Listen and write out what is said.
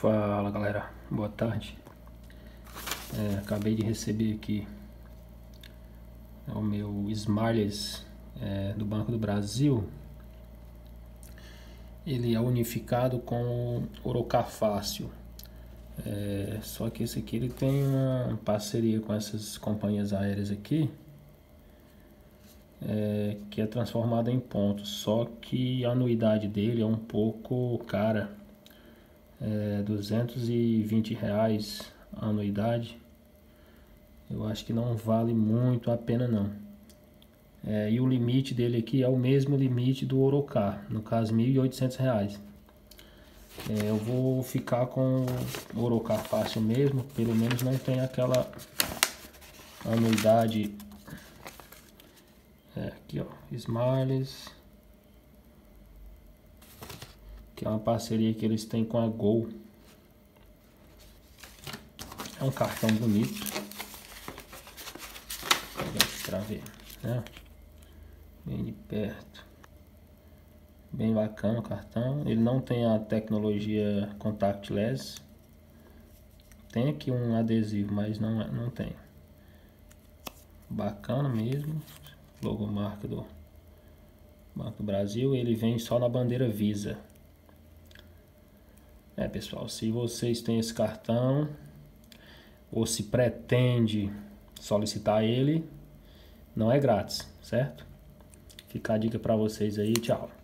Fala galera, boa tarde. Acabei de receber aqui o meu Smiles do Banco do Brasil. Ele é unificado com o Orocar Fácil. Só que esse aqui ele tem uma parceria com essas companhias aéreas aqui, que é transformada em pontos. Só que a anuidade dele é um pouco cara. R$ 220 a anuidade. Eu acho que não vale muito a pena não. E o limite dele aqui é o mesmo limite do Orocar, no caso R$ 1.800. Eu vou ficar com o Orocar Fácil mesmo, pelo menos não tem aquela anuidade. Aqui ó, Smiles, que é uma parceria que eles têm com a Gol. É um cartão bonito. Vou mostrar ver, né? Bem de perto. Bem bacana o cartão. Ele não tem a tecnologia contactless. Tem aqui um adesivo, mas não tem. Bacana mesmo. Logomarca do Banco do Brasil. Ele vem só na bandeira Visa. Pessoal, se vocês têm esse cartão ou se pretende solicitar ele, não é grátis, certo? Fica a dica para vocês aí, tchau.